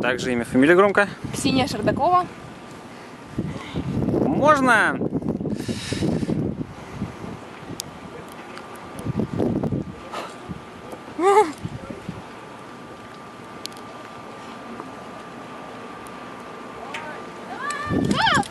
Также имя, фамилия громко. Ксения Шардакова. Можно? А!